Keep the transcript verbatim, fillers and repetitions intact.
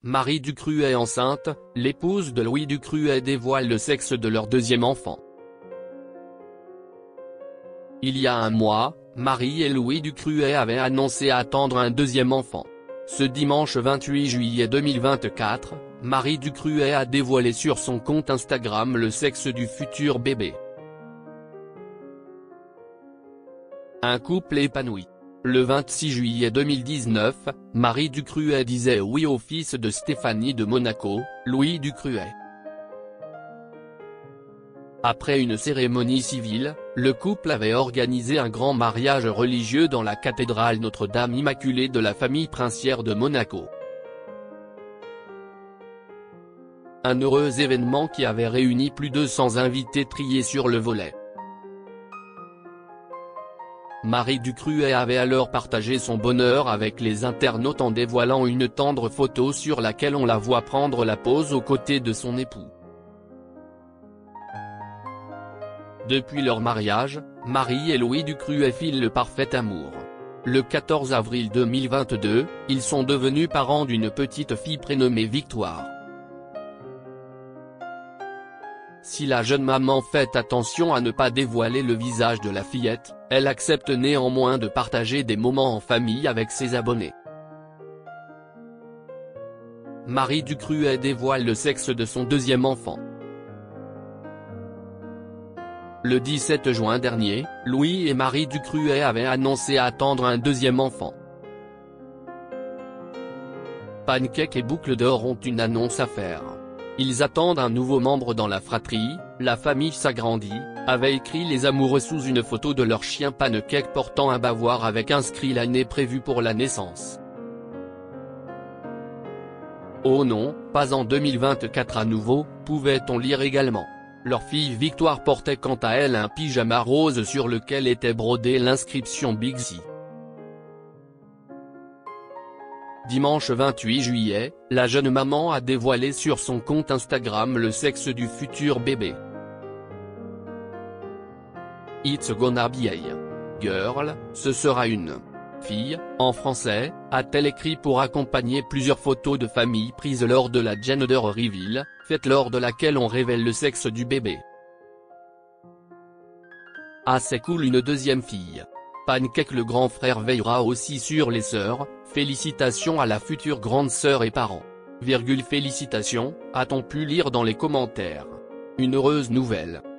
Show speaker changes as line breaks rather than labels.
Marie Ducruet est enceinte, l'épouse de Louis Ducruet dévoile le sexe de leur deuxième enfant. Il y a un mois, Marie et Louis Ducruet avaient annoncé attendre un deuxième enfant. Ce dimanche vingt-huit juillet deux mille vingt-quatre, Marie Ducruet a dévoilé sur son compte Instagram le sexe du futur bébé. Un couple épanoui. Le vingt-six juillet deux mille dix-neuf, Marie Ducruet disait oui au fils de Stéphanie de Monaco, Louis Ducruet. Après une cérémonie civile, le couple avait organisé un grand mariage religieux dans la cathédrale Notre-Dame Immaculée de la famille princière de Monaco. Un heureux événement qui avait réuni plus de cent invités triés sur le volet. Marie Ducruet avait alors partagé son bonheur avec les internautes en dévoilant une tendre photo sur laquelle on la voit prendre la pose aux côtés de son époux. Depuis leur mariage, Marie et Louis Ducruet filent le parfait amour. Le quatorze avril deux mille vingt-deux, ils sont devenus parents d'une petite fille prénommée Victoire. Si la jeune maman fait attention à ne pas dévoiler le visage de la fillette, elle accepte néanmoins de partager des moments en famille avec ses abonnés. Marie Ducruet dévoile le sexe de son deuxième enfant. Le dix-sept juin dernier, Louis et Marie Ducruet avaient annoncé attendre un deuxième enfant. Pancake et Boucle d'Or ont une annonce à faire. Ils attendent un nouveau membre dans la fratrie, la famille s'agrandit, avaient écrit les amoureux sous une photo de leur chien Pancake portant un bavoir avec inscrit l'année prévue pour la naissance. Oh non, pas en deux mille vingt-quatre à nouveau, pouvait-on lire également. Leur fille Victoire portait quant à elle un pyjama rose sur lequel était brodée l'inscription Big C. Dimanche vingt-huit juillet, la jeune maman a dévoilé sur son compte Instagram le sexe du futur bébé. It's gonna be a girl, ce sera une fille, en français, a-t-elle écrit pour accompagner plusieurs photos de famille prises lors de la gender reveal, fête lors de laquelle on révèle le sexe du bébé. Ah c'est cool, une deuxième fille. Pancake le grand frère veillera aussi sur les sœurs, félicitations à la future grande sœur et parents. Virgule félicitations, a-t-on pu lire dans les commentaires. Une heureuse nouvelle.